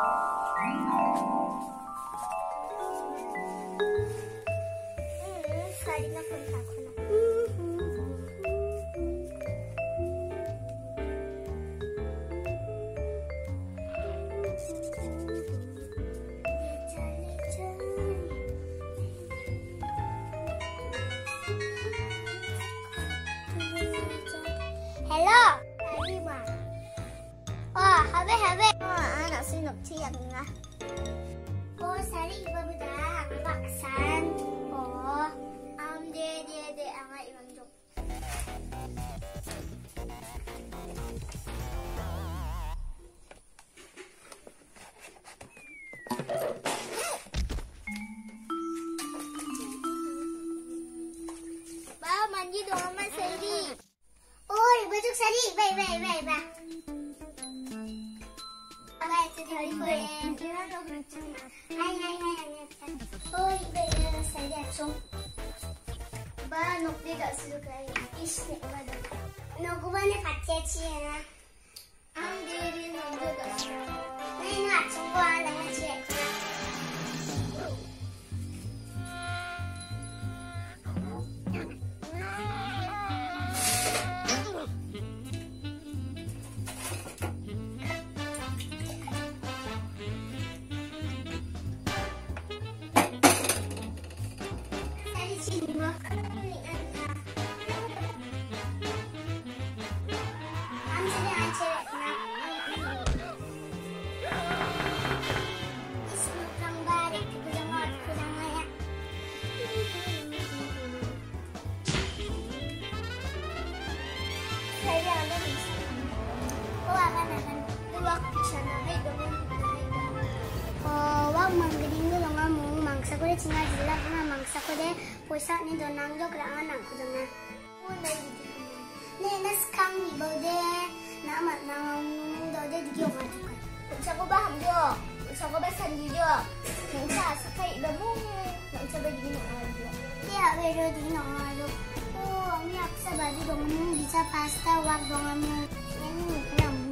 Sari'na punta ko na. Hello, Sarima. Oh, habe. Oh, anak sunok tiyak nga. Oh, Sari, iba ba da? Ang baksan. Oh, de, ang ibang joke. Ba, mandi dong naman, Sari. Oi, bajak Sari, baik. Agak itu different. Hai. Oi, baik, Sari action. Ba, nok dia tak suka isnek pada. Nok ba ni kacci ya. Ang diri nok dia tak suka. Ni nak coba lah cek. Mangsa ko de poisa ni donang do krangan ang ko dong na ne nas kang ni bo de na mat nang do de digyo ka sa ko ba ham do sa ko ba san di do nang sa kai ba mo nang sa ba di no do ya be do di no do oh mi aksa ba di dong mo bisa pasta wag dong mo ni nam